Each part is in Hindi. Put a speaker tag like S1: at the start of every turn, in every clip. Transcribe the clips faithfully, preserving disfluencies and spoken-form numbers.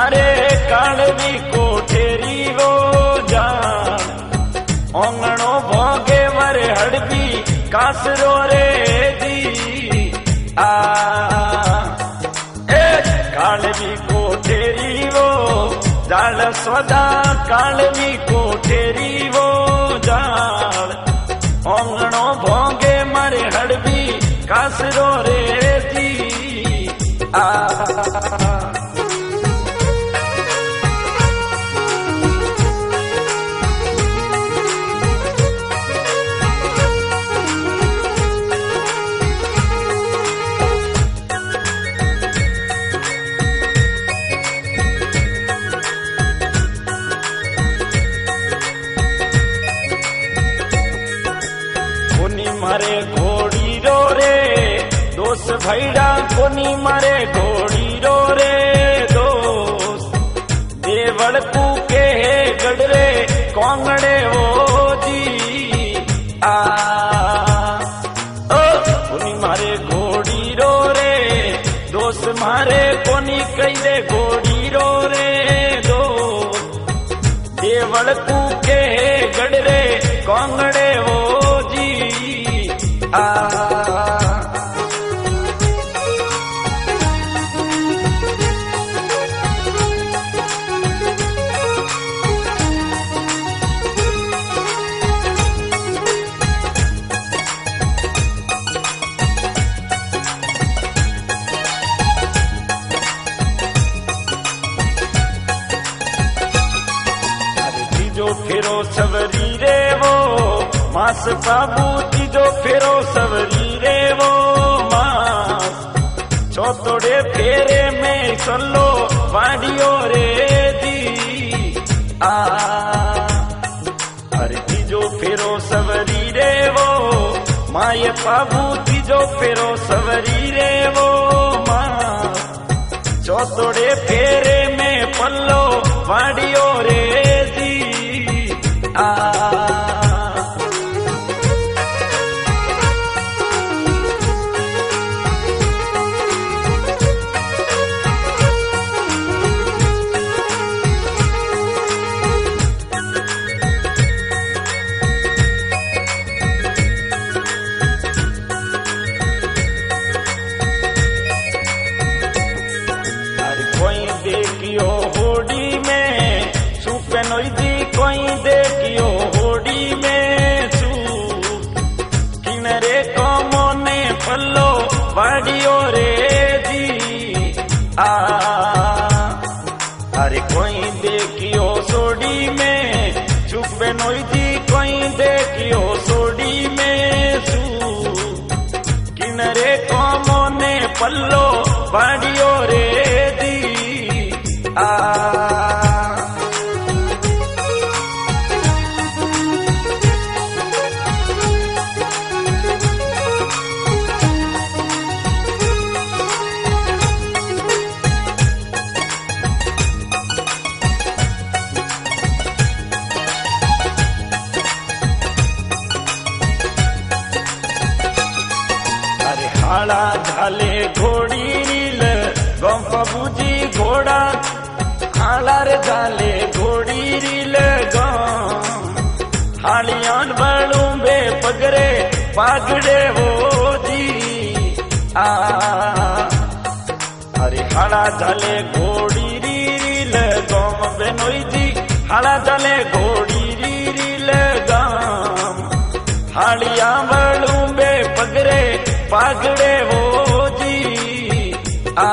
S1: मारे कालवी कोठेरी वो जान ओंगणो भोगे वरे हड़बी कासरो रे दी आ ए कालवी कोठेरी वो जाल सदा कालवी कोठेरी वो जाल ओंगणो भोगे मारे हड़बी कासरो रे दी आ मारे घोड़ी रो रे दोस्त भैया कोनी मारे घोड़ी रो रे दोस्त देवड़ कू के गडरे कोंगड़े ओ जी आ ओ कोनी मारे घोड़ी रो रे दोस्त मारे कोनी कई दे घोड़ी रो रे दोस्त देवड़ कू के गडरे कोंगड़े ओ जी आ तीजो फेरो सवरी रे वो मास बाबू तीजो फेरो सवरी रे वो मास चौथोड़े फेरे में चलो वाडियो रे दी आ अरे तीजो फेरो सवरी रे वो माये बाबू तीजो फेरो सवरी रे वो मास चौथोड़े फेरे में पल्लो वाडियो रे दी आ देखियो होड़ी में सुपे नोईदी कोई देखियो होड़ी में सू किनरे को मोने पल्लो वाडियो रे दी आ अरे कोई देखियो सोड़ी में सुपे नोईदी कोई देखियो सोड़ी में सू किनरे को मोने पल्लो वाडियो रे दी आ अरे हाड़ा झाले घोड़ी रील गम बाबूजी घोड़ा हालार झाले घोड़ी रील गम हालियान बड़ू बे पगरे पागड़े हो जी आ अरे हाड़ा झाले घोड़ी रील गम बेनोई जी हाड़ा झाले घोड़ी रील गम हालिया बड़ू बे पगरे पागड़े हो जी आ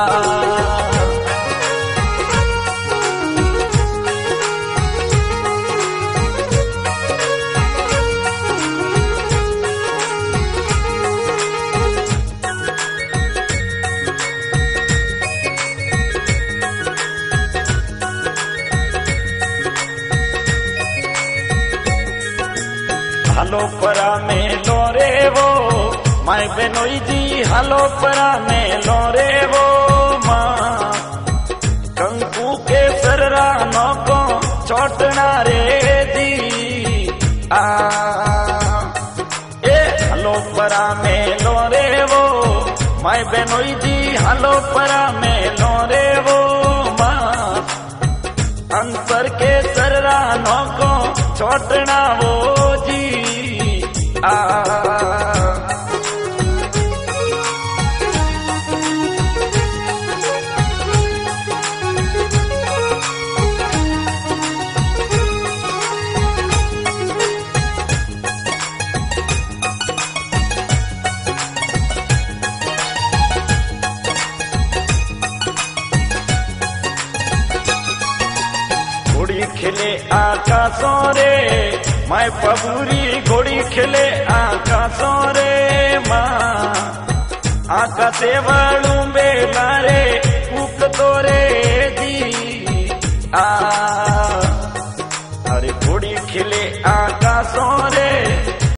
S1: हालो परा में लोरे वो माय बेनोई जी हालो परा में लोरे वो माँ कंकु के सररा नौको चोटना रे दी आ ए हालो परा में लोरे वो माय बेनोई जी हालो परा में लोरे वो माँ रोटना वो जी आ घोड़ी खेले आकाशों रे माय पबूरी घोड़ी खेले आकाशों रे माँ आकाशे वालू बेला रे उक तो रे जी आ अरे घोड़ी खेले आकाशों रे